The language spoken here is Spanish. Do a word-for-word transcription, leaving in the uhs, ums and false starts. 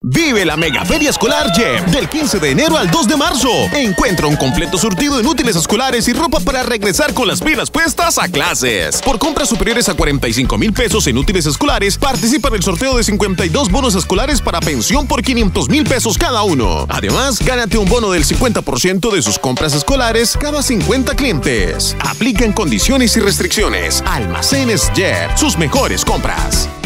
Vive la Mega Feria Escolar Jeep del quince de enero al dos de marzo. Encuentra un completo surtido en útiles escolares y ropa para regresar con las pilas puestas a clases. Por compras superiores a cuarenta y cinco mil pesos en útiles escolares, participa en el sorteo de cincuenta y dos bonos escolares para pensión por quinientos mil pesos cada uno. Además, gánate un bono del cincuenta por ciento de sus compras escolares cada cincuenta clientes. Aplican condiciones y restricciones. Almacenes Jeep, sus mejores compras.